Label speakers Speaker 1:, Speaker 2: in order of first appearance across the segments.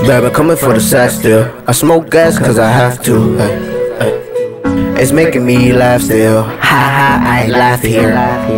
Speaker 1: Baby, coming for the sex still. I smoke gas cause I have to. Hey. It's making me laugh still. Ha ha, I laugh here.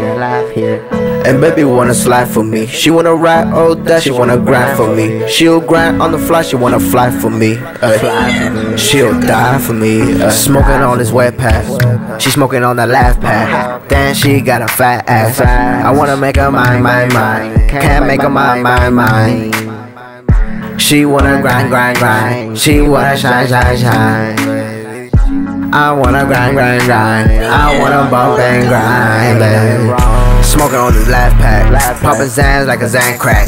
Speaker 1: And baby wanna slide for me. She wanna ride all that, she wanna grind for me. She'll grind on the fly, she wanna fly for me. She'll die for me. Smoking on this wet pass. She smoking on the laugh pad. Then she got a fat ass. I wanna make her mine. Can't make her mine. She wanna grind. She wanna shine. I wanna grind. I wanna bump and grind, baby. Smoking on this laugh pack, popping Zans like a Zan crack.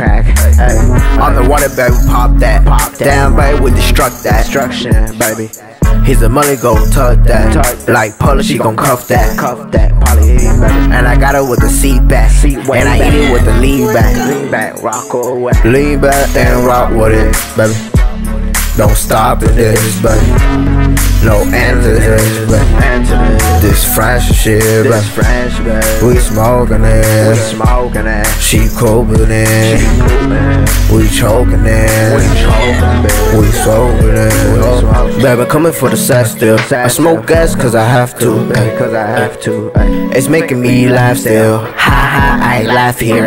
Speaker 1: On the water, baby, pop that. Damn, baby, we destruct that. Destruction, baby. Here's the money, go tuck that. Like Paula, she gon' cuff that. And I got her with the seat back. And I eat it with the lean back. Rock away. Lean back and rock with it, baby. Don't stop at this, baby. No answer to this, baby. This fresh shit, baby. We smoking it. She coping it. We choking it. We soaking it. Baby, coming for the sex still. I smoke gas cause I have to. It's making me laugh still. Ha ha, I laugh here.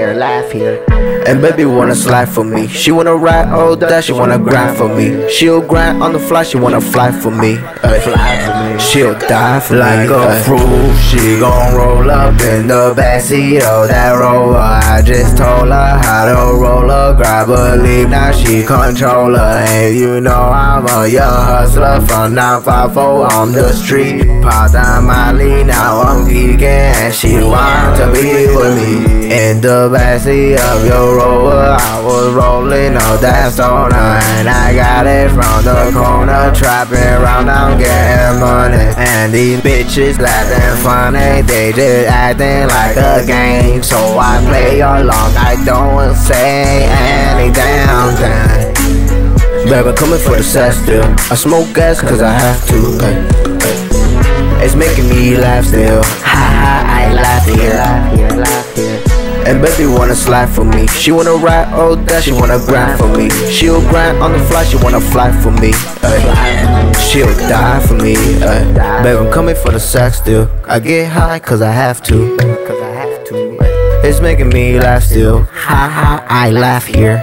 Speaker 1: And baby wanna slide for me. She wanna ride all that, she wanna grind for me. She'll grind on the fly, she wanna fly for me. She'll die for like me. Like a fruit, she gon' roll up in the backseat of that Rover. I just told her how to roll her, grab her lead, now she control her. And you know I'm a young hustler from 954 on the street. Popped on my lead, now I'm geeking, and she want to be with me. In the backseat of your Rover, I was rolling all that stoner, and I got it from the corner, trapping around, I'm getting money. And these bitches laughing funny, they just acting like a game. So I play along, I don't say any damn thing. Baby, coming for the sex still. I smoke gas cause I have to. It's making me laugh still. Ha ha, I laugh here. And baby wanna slide for me. She wanna ride all that, she wanna grind for me. She'll grind on the fly, she wanna fly for me. She'll die for me. Baby, I'm coming for the sex still. I get high cause I have to. It's making me laugh still. Ha ha, I laugh here.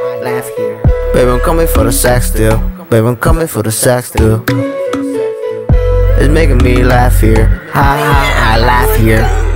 Speaker 1: Baby, I'm coming for the sex still. Baby, I'm coming for the sex still. It's making me laugh here. Ha ha, I laugh here.